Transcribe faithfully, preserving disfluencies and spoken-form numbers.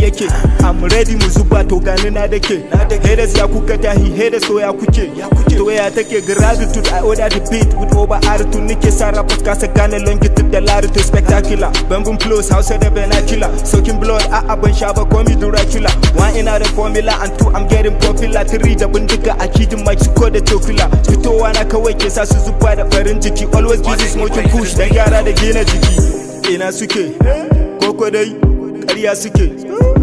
yake. I'm ready mu zuba to gani na dake. Haters ya kuka tahi, haters so ya kuke. To ya take gratitude, I order the beat with over attitude. Nike sarrafa kasa gane longitude da latitude spectacular. Bamboo flows, Hausa da vernacular. Soaking blood, a'a ban sha ba komi Dracula. One in the formula and two I'm getting popular. Three da bindiga a kidin Mexico da Tokila. Fitowa na kawai ke sa su zuba da farin jiki. Always busy smoking kush dan yara da gina jiki. Ina suke, koko dai, ƙarya suke.